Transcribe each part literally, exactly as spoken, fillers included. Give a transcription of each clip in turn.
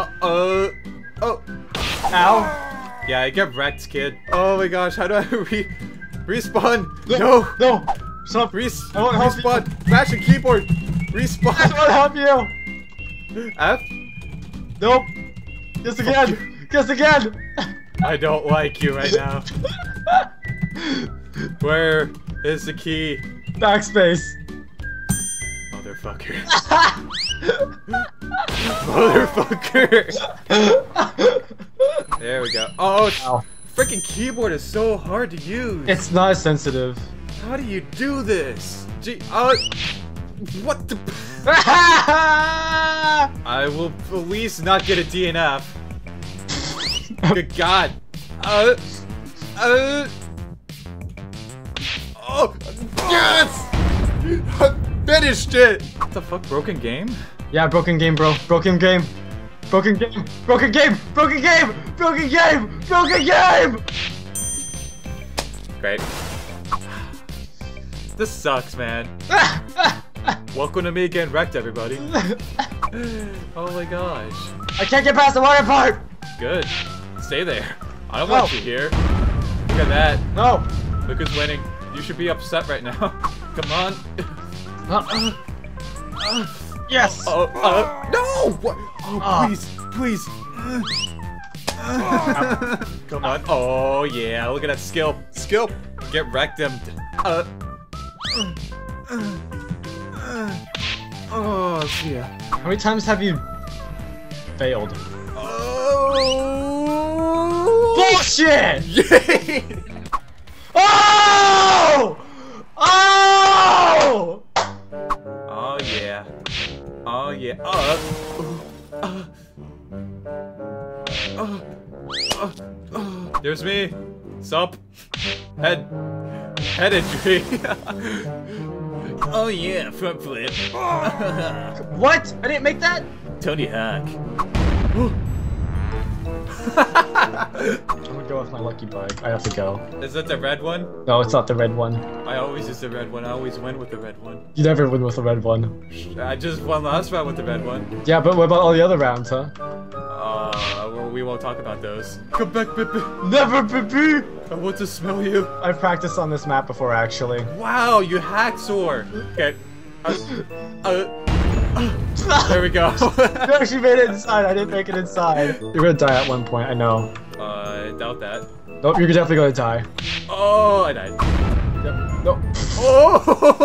Uh, uh, oh. Ow. Yeah, I get wrecked, kid. Oh my gosh, how do I re respawn? No. No. No. Stop. Res I won't help respawn. Mashing keyboard. Respawn. I won't help you. F? Nope. Guess again. Guess again. I don't like you right now. Where is the key? Backspace. Motherfucker. Motherfucker. There we go. Oh, Ow. freaking keyboard is so hard to use. It's not sensitive. How do you do this? Gee, uh, what the? I will at least not get a D N F. Good God. Uh, uh. Oh, yes! Finished it! What the fuck, broken game? Yeah, broken game, bro. Broken game. Broken game. Broken game. Broken game. Broken game. Broken game. Great. This sucks, man. Welcome to me getting wrecked, everybody. Oh my gosh. I can't get past the water part. Good. Stay there. I don't No. want you here. Look at that. No. Look who's winning. You should be upset right now. Come on. Uh, uh, yes. Oh, uh, no! What? Oh, Ah. please, please. Come on. Oh, yeah. Look at that skill. Skill. Get wrecked him. Uh. Oh, see ya. How many times have you failed? Oh. Bullshit! Yay! Oh! Oh! Oh, yeah. Oh, yeah. Uh. Uh. Uh. Uh. Uh. There's me. Sup? Head. Head injury. Oh yeah, front flip. What? I didn't make that? Tony Hawk. I'm gonna go with my lucky bike. I have to go. Is that the red one? No, it's not the red one. I always use the red one. I always win with the red one. You never win with the red one. I just won last round with the red one. Yeah, but what about all the other rounds, huh? Uh, well, we won't talk about those. Come back, baby. Never, baby! I want to smell you. I've practiced on this map before, actually. Wow, you hacksaw. Okay. Uh, uh, uh, there we go. You actually made it inside. I didn't make it inside. You're gonna die at one point, I know. uh, I doubt that. Nope, you're definitely gonna die. Oh, I died. Yep. Nope. Oh!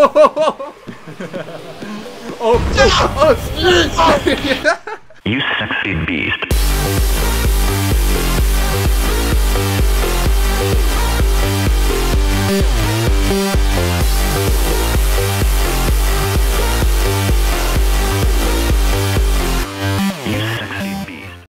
Oh! Oh! Oh! You sexy beast. We'll be right back.